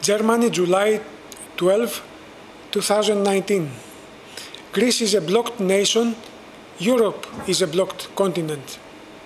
Germany, July 12, 2019. Greece is a blocked nation. Europe is a blocked continent.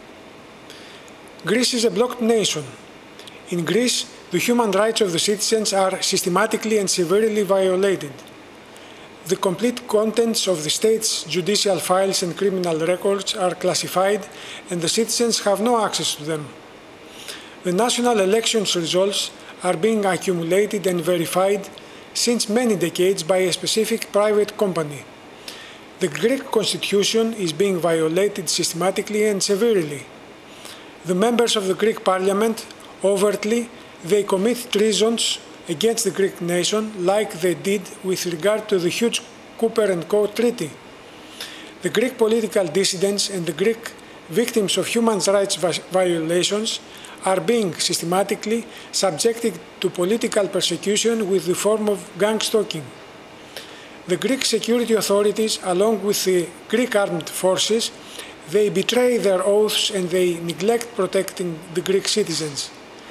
Greece is a blocked nation. In Greece, the human rights of the citizens are systematically and severely violated. The complete contents of the state's judicial files and criminal records are classified, and the citizens have no access to them. The national elections results are being accumulated and verified since many decades by a specific private company. The Greek constitution is being violated systematically and severely. The members of the Greek parliament, overtly, they commit treasons against the Greek nation like they did with regard to the huge Cooper and Co. Treaty. The Greek political dissidents and the Greek victims of human rights violations are being systematically subjected to political persecution with the form of gang-stalking. The Greek security authorities, along with the Greek armed forces, they betray their oaths and they neglect protecting the Greek citizens.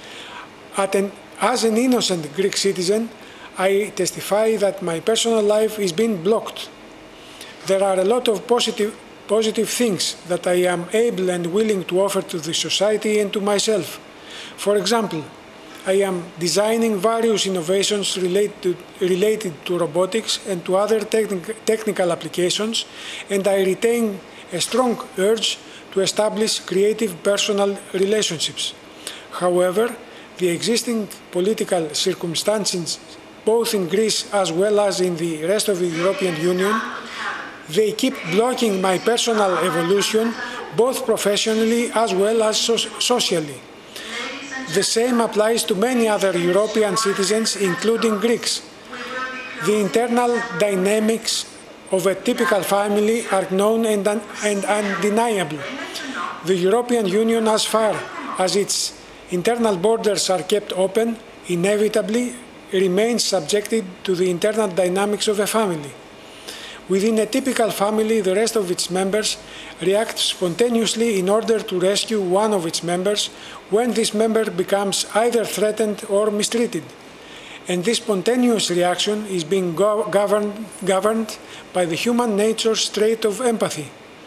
As an innocent Greek citizen, I testify that my personal life is being blocked. There are a lot of positive things that I am able and willing to offer to the society and to myself. For example, I am designing various innovations related to robotics and to other technical applications, and I retain a strong urge to establish creative personal relationships. However, the existing political circumstances, both in Greece as well as in the rest of the European Union, they keep blocking my personal evolution, both professionally as well as socially. The same applies to many other European citizens, including Greeks. The internal dynamics of a typical family are known and undeniable. The European Union, as far as its internal borders are kept open, inevitably remains subjected to the internal dynamics of a family. Within a typical family, the rest of its members react spontaneously in order to rescue one of its members when this member becomes either threatened or mistreated. And this spontaneous reaction is being governed by the human nature's trait of empathy.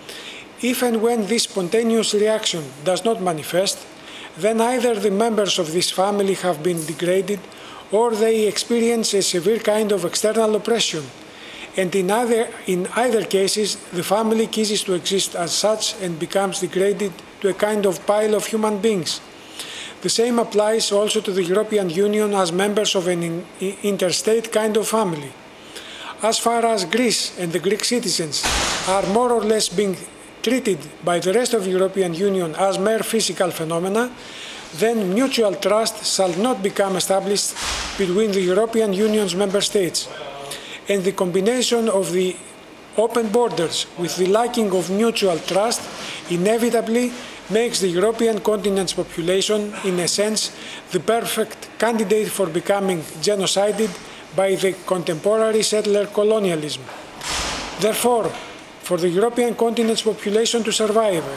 If and when this spontaneous reaction does not manifest, then either the members of this family have been degraded or they experience a severe kind of external oppression. And in either cases, the family ceases to exist as such and becomes degraded to a kind of pile of human beings. The same applies also to the European Union as members of an interstate kind of family. As far as Greece and the Greek citizens are more or less being treated by the rest of the European Union as mere physical phenomena, then mutual trust shall not become established between the European Union's member states. And the combination of the open borders with the lacking of mutual trust inevitably makes the European continent's population, in a sense, the perfect candidate for becoming genocided by the contemporary settler colonialism. Therefore, for the European continent's population to survive,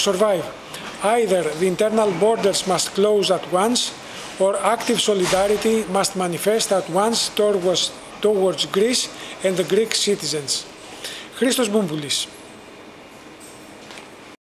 either the internal borders must close at once, or active solidarity must manifest at once towards Greece and the Greek citizens. Christos Boumpoulis.